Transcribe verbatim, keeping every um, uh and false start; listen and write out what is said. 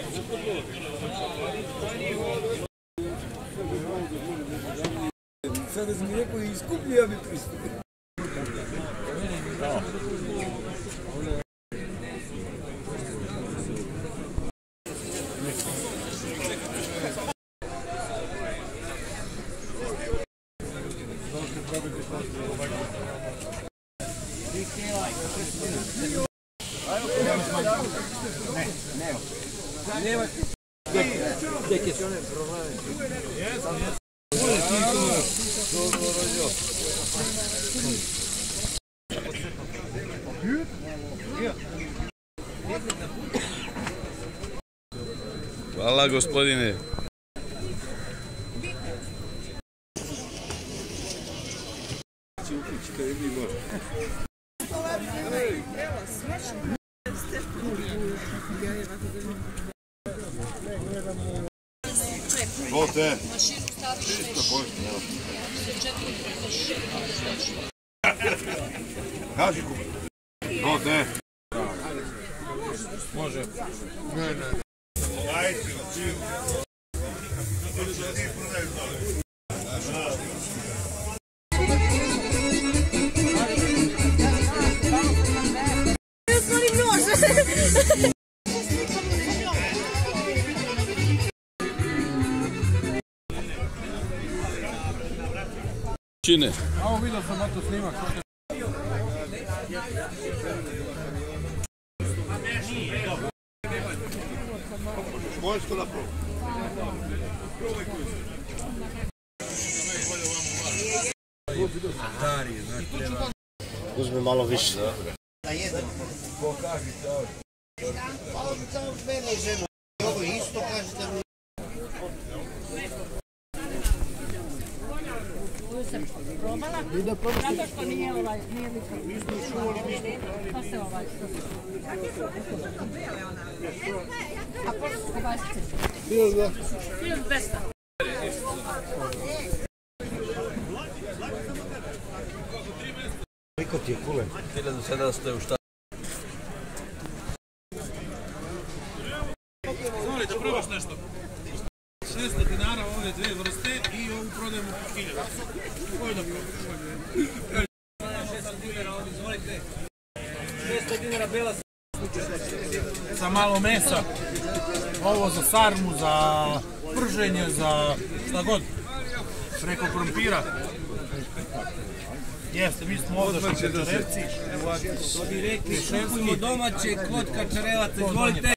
Sada sam mi rekao i skuplji, ja bi pristupio. Hvala gospodine. Volte. Kaži kup. Volte. Može. Čine. Evo vidio sam na to snimak. Vojsko da proba. Uzmi malo više. Da jedan. Pokažite ovo. Pa samo mene ženu. Ovo isto kažete mi. Probala, zato što nije ovaj, nije likor. Pa se ovaj, a po basice? Hiljadu dvesta. Koliko ti je kulen? hiljadu sedamsto u šta? Zvoli da probaš nešto. šesto dinara ove dve vrste i ovu prodajemo po hiljadu. Koji da probaš? šesto dinara ovdje, izvolite. šesto dinara bela sa malo mesa. Ovo za sarmu, za prženje, za šta god. Preko krompira. Jeste, mi smo ovdje kačarevci. To bi rekli, kupujemo domaće kod kačarevaca, izvolite.